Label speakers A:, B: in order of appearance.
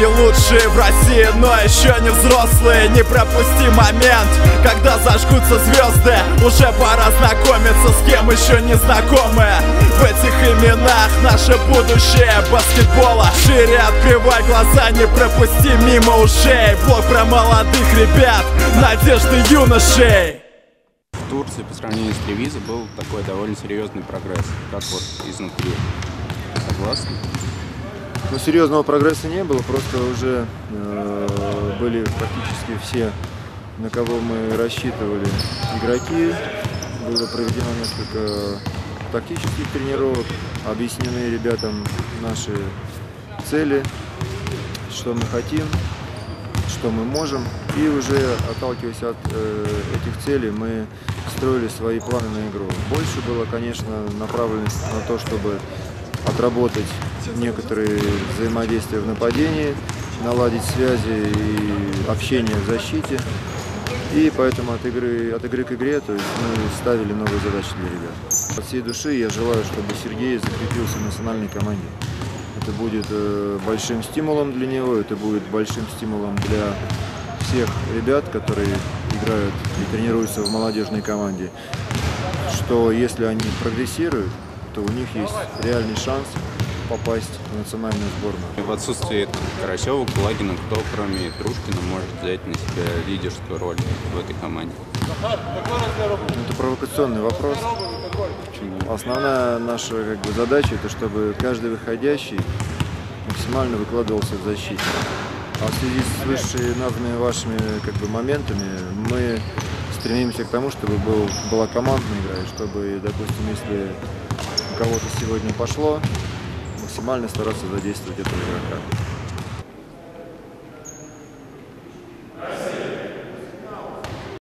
A: Они лучшие в России, но еще не взрослые. Не пропусти момент, когда зажгутся звезды. Уже пора знакомиться с кем еще не знакомы. В этих именах наше будущее баскетбола. Шире открывай глаза, не пропусти мимо ушей. Блог про молодых ребят, надежды юношей.
B: В Турции по сравнению с Тревизо был такой довольно серьезный прогресс, как вот изнутри. Согласны?
C: Ну, серьезного прогресса не было, просто уже были практически все, на кого мы рассчитывали, игроки. Было проведено несколько тактических тренировок, объяснены ребятам наши цели, что мы хотим, что мы можем. И уже отталкиваясь от этих целей, мы строили свои планы на игру. Больше было, конечно, направленность на то, чтобы отработать некоторые взаимодействия в нападении, наладить связи и общение в защите. И поэтому от игры к игре, то есть мы ставили новые задачи для ребят. От всей души я желаю, чтобы Сергей закрепился в национальной команде. Это будет большим стимулом для него, это будет большим стимулом для всех ребят, которые играют и тренируются в молодежной команде, что если они прогрессируют, то у них есть реальный шанс попасть в национальную сборную.
B: В отсутствие Карасева, Кулагина, кто кроме Трушкина может взять на себя лидерскую роль в этой команде?
C: Это провокационный вопрос.
B: Почему?
C: Основная наша задача — это чтобы каждый выходящий максимально выкладывался в защите. А в связи с вышеназванными вашими моментами мы стремимся к тому, чтобы была командная игра, и чтобы, допустим, если у кого-то сегодня пошло, максимально стараться задействовать этого игрока.